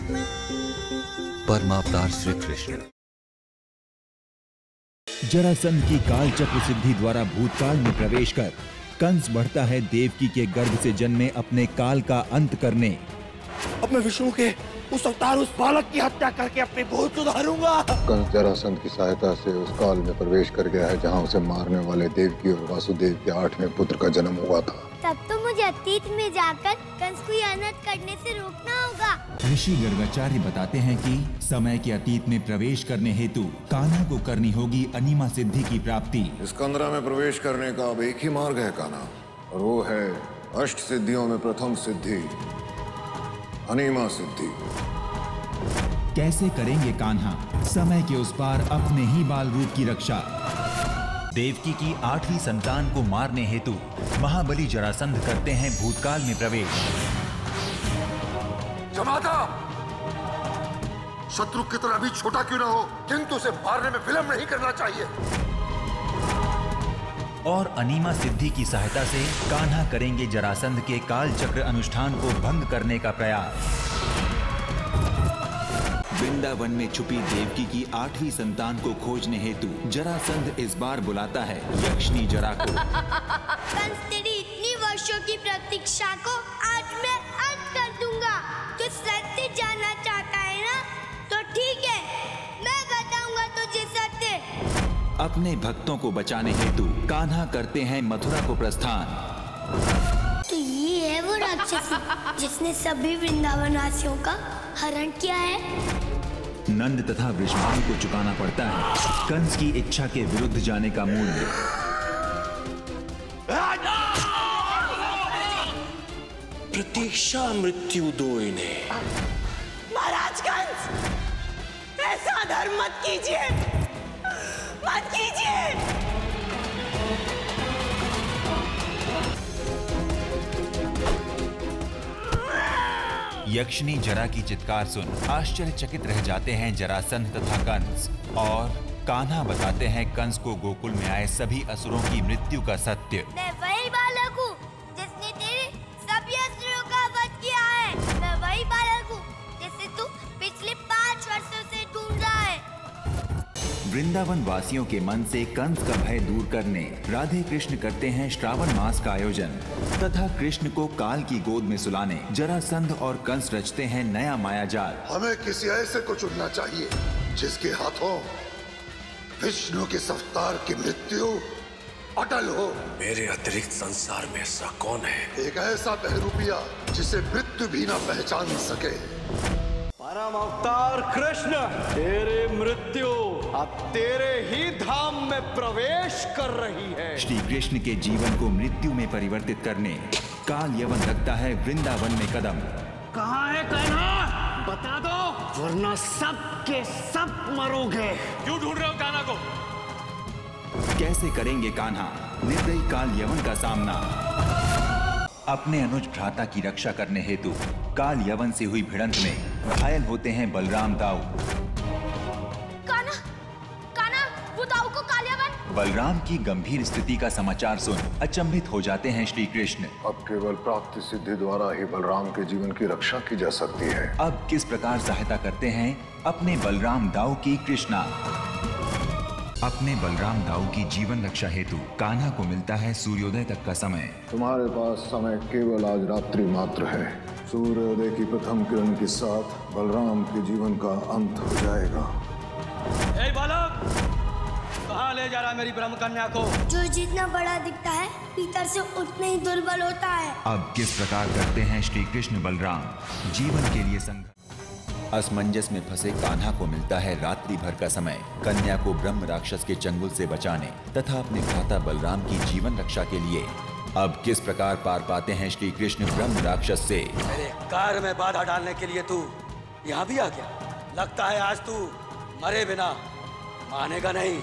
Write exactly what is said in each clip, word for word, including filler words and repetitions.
परमावतार श्री कृष्ण। जरासंध की काल चक्र सिद्धि द्वारा भूतकाल में प्रवेश कर कंस बढ़ता है देवकी के गर्भ से जन्मे अपने काल का अंत करने। अब मैं विष्णु के उस अवतार उस बालक की हत्या करके अपने भूत सुधारूंगा। कंस जरासंध की सहायता से उस काल में प्रवेश कर गया है जहां उसे मारने वाले देवकी और वासुदेव के आठवें पुत्र का जन्म हुआ था। तब तो मुझे अतीत में जाकर कंस को अनर्थ करने से रोकना होगा। ऋषि गर्गाचार्य बताते हैं कि समय के अतीत में प्रवेश करने हेतु कान्हा को करनी होगी अनीमा सिद्धि की प्राप्ति। इस कंदरा में प्रवेश करने का अब एक ही मार्ग है कान्हा, और वो है अष्ट सिद्धियों में प्रथम सिद्धि अनीमा सिद्धि। कैसे करेंगे कान्हा समय के उस पार अपने ही बाल रूप की रक्षा? देवकी की आठवीं संतान को मारने हेतु महाबली जरासंध करते हैं भूतकाल में प्रवेश। जमाता, शत्रु की तरह भी छोटा क्यों ना हो, किंतु उसे मारने में विलंब नहीं करना चाहिए। और अनीमा सिद्धि की सहायता से कान्हा करेंगे जरासंध के काल चक्र अनुष्ठान को भंग करने का प्रयास। वृंदावन में छुपी देवकी की आठवीं संतान को खोजने हेतु जरासंध इस बार बुलाता है यक्षनी जरा को। कंस तेरी इतनी वर्षों की प्रतीक्षा को आज मैं अंत कर दूंगा। तू सत्य जानना चाहता है ना? तो ठीक है, मैं बताऊंगा तुझे सत्य। अपने भक्तों को बचाने हेतु कान्हा करते हैं मथुरा को प्रस्थान। तो ये है वो राक्षसी जिसने सभी वृंदावन वासियों का हरण किया है। नंद तथा वृषभानु को चुकाना पड़ता है कंस की इच्छा के विरुद्ध जाने का मूल्य। प्रतीक्षा मृत्यु दो इन्हें। महाराज कंस, ऐसा धर्म मत कीजिए, मत कीजिए। यक्षनी जरा की चित्कार सुन आश्चर्यचकित रह जाते हैं जरासंध तथा कंस, और कान्हा बताते हैं कंस को गोकुल में आए सभी असुरों की मृत्यु का सत्य। मैं वही बालक हूँ जिसने तेरे सभी असुरों का वध किया है। मैं वही बालक हूँ जिसे तू पिछले पाँच वर्षों से ढूंढ रहा है। वृंदावन वासियों के मन से कंस का भय दूर करने राधे कृष्ण करते हैं श्रावण मास का आयोजन तथा कृष्ण को काल की गोद में सुलाने जरासंध और कंस रचते हैं नया मायाजाल। हमें किसी ऐसे को चुनना चाहिए जिसके हाथों विष्णु के सवतार की मृत्यु अटल हो। मेरे अतिरिक्त संसार में ऐसा कौन है? एक ऐसा बहरूपिया जिसे मृत्यु भी न पहचान सके। परम अवतार कृष्ण, तेरे मृत्यु अब तेरे ही धाम में प्रवेश कर रही है। श्री कृष्ण के जीवन को मृत्यु में परिवर्तित करने काल यवन रखता है वृंदावन में कदम। कहाँ है कान्हा? बता दो, वरना सब के सब मरोगे। क्यों ढूंढ रहे हो कान्हा को? कैसे करेंगे कान्हा निर्दयी काल यवन का सामना? अपने अनुज भ्राता की रक्षा करने हेतु काल यवन से हुई भिड़ंत में घायल होते हैं बलराम दाऊ। कान्हा, कान्हा, वो दाऊ को काल यवन। बलराम की गंभीर स्थिति का समाचार सुन अचंभित हो जाते हैं श्री कृष्ण। अब केवल प्राप्ति सिद्धि द्वारा ही बलराम के जीवन की रक्षा की जा सकती है। अब किस प्रकार सहायता करते हैं अपने बलराम दाऊ की कृष्णा? अपने बलराम दाऊ की जीवन रक्षा हेतु कान्हा को मिलता है सूर्योदय तक का समय। तुम्हारे पास समय केवल आज रात्रि मात्र है। सूर्योदय की प्रथम किरण के साथ बलराम के जीवन का अंत हो जाएगा। ए बालक, कहाँ ले जा रहा मेरी ब्रह्म कन्या को? जो जितना बड़ा दिखता है भीतर से उतना ही दुर्बल होता है। अब किस प्रकार करते हैं श्री कृष्ण बलराम जीवन के लिए संघर्ष? असमंजस में फंसे कान्हा को मिलता है रात्रि भर का समय कन्या को ब्रह्म राक्षस के चंगुल से बचाने तथा अपने भ्राता बलराम की जीवन रक्षा के लिए। अब किस प्रकार पार पाते हैं श्री कृष्ण ब्रह्म राक्षस से? मेरे कार्य में बाधा डालने के लिए तू यहाँ भी आ गया। लगता है आज तू मरे बिना मानेगा नहीं।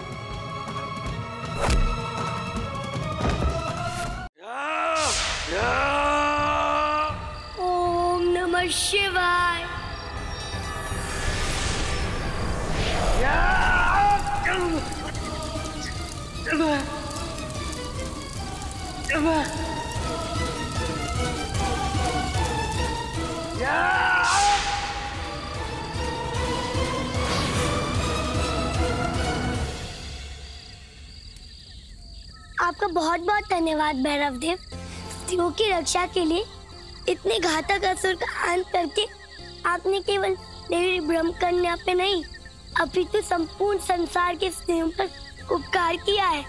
ओम नमः शिवाय। आपका बहुत बहुत धन्यवाद भैरव देव। स्त्रियों की रक्षा के लिए इतने घातक असुर का अंत करके आपने केवल देवी ब्रह्मकन्या पे नहीं, अपितु संपूर्ण संसार के स्त्रियों पर उपकार किया है।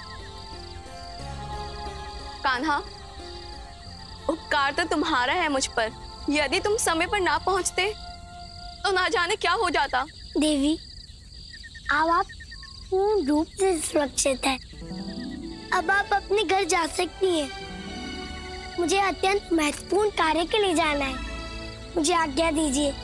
कान्हा, उपकार तो तुम्हारा है मुझ पर। यदि तुम समय पर ना पहुंचते तो ना जाने क्या हो जाता। देवी, अब आप पूर्ण रूप से सुरक्षित हैं। अब आप अपने घर जा सकती हैं। मुझे अत्यंत महत्वपूर्ण कार्य के लिए जाना है। मुझे आज्ञा दीजिए।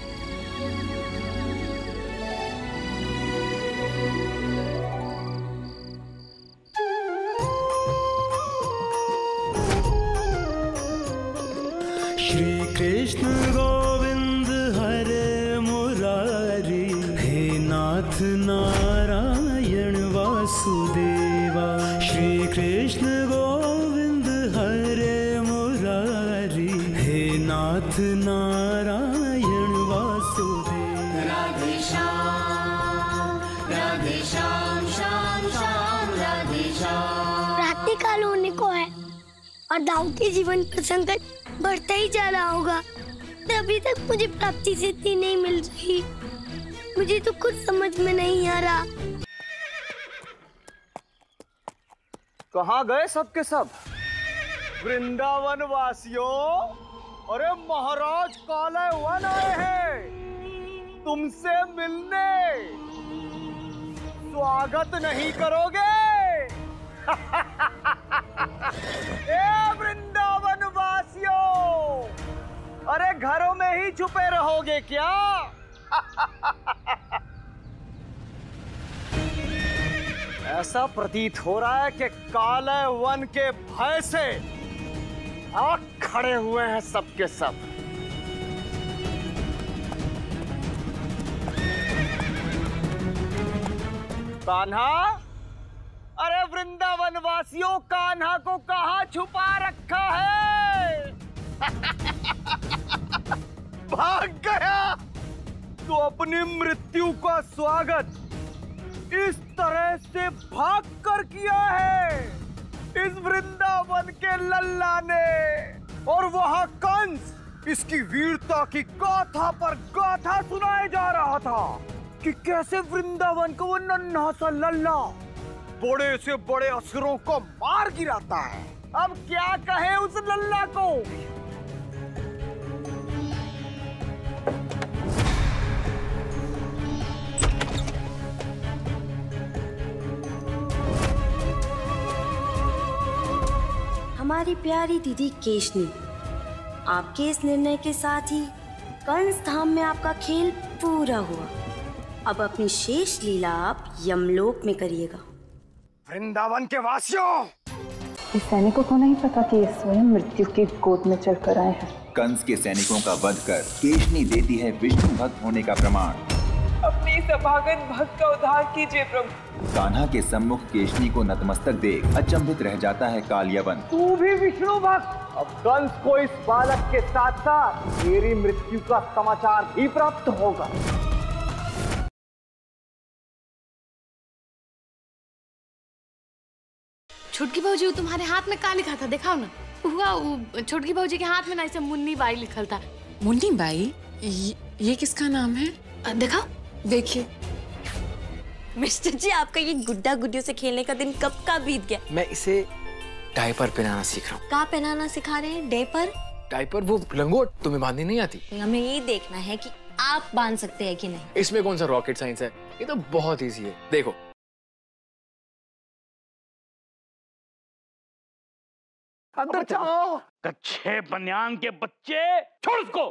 श्री कृष्ण गोविंद हरे मुरारी, हे नाथ नारायण वासुदेवा। श्री कृष्ण गोविंद हरे मुरारी, हे नाथ नारायण वासुदेवा। राधे श्याम, राधे श्याम, श्याम श्याम राधे श्याम। रात्रि काल होने को है और दाऊ के जीवन पर संकट बढ़ता ही जा रहा होगा। अभी तक मुझे प्राप्ति सिद्धि नहीं मिल रही। मुझे तो कुछ समझ में नहीं आ रहा। कहाँ गए सबके सब? वृंदावन वासियों, अरे महाराज काले वन आए हैं तुमसे मिलने। स्वागत नहीं करोगे? ए वृंदावन वासियों, अरे घरों में ही छुपे रहोगे क्या? ऐसा प्रतीत हो रहा है कि काले वन के भय से आग खड़े हुए हैं सबके सब। कान्हा, अरे वृंदावन वासियों, कान्हा को कहाँ छुपा रखा है? भाग गया तो अपनी मृत्यु का स्वागत इस तरह से भाग कर किया है इस वृंदावन के लल्ला ने। और वहां कंस इसकी वीरता की गाथा पर गाथा सुनाए जा रहा था कि कैसे वृंदावन को वो नन्हा सा लल्ला बड़े से बड़े असुरों को मार गिराता है। अब क्या कहे उस लल्ला को? हमारी प्यारी दीदी केशनी, आपके इस निर्णय के साथ ही कंस धाम में आपका खेल पूरा हुआ। अब अपनी शेष लीला आप यमलोक में करिएगा। वृंदावन के वासियों, इस सैनिकों को नहीं पता कि ये स्वयं मृत्यु की गोद में चलकर आए हैं। कंस के सैनिकों का वध कर केशनी देती है विष्णु भक्त होने का प्रमाण। अपने इस अभागन भक्त का उद्धार कीजिए प्रभु। कान्हा के सम्मुख केशनी को नतमस्तक देख अचंभित रह जाता है कालियावन। तू भी विष्णु भक्त? अब कंस को इस बालक के साथ साथ मेरी मृत्यु का समाचार भी प्राप्त होगा। छोटकी भाऊजी, तुम्हारे हाथ में क्या लिखा था? दिखाओ ना। हुआ छोटकी भाऊजी के हाथ में ना ऐसे मुन्नी बाई लिखल था। मुन्नी बाई? ये, ये किसका नाम है? दिखाओ। देखिए मिस्टर जी, आपका ये गुड्डा गुड्डियों से खेलने का दिन कब का बीत गया। मैं इसे डायपर पहनाना सीख रहा हूँ। क्या पहनाना सिखा रहे हैं? डायपर? डायपर वो लंगोट तुम्हें बांधनी नहीं आती? हमें ये देखना है कि आप बांध सकते हैं कि नहीं। इसमें कौन सा रॉकेट साइंस है, ये तो बहुत इजी है। देखो अंदर जाओ। कच्चे बनियान के बच्चे, छोड़ उसको।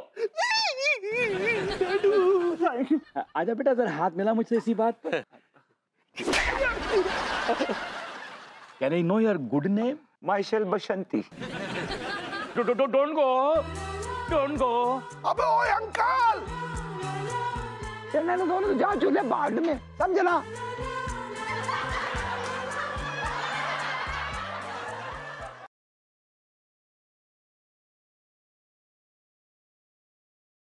आजा बेटा, जरा हाथ मिला मुझसे इसी बात पर। Can I know your good name? Myself Basanti. Don't go, don't go। अबे ओए अंकल, चलने दो, दोनों जा चूल्हे बाढ़ में, समझना।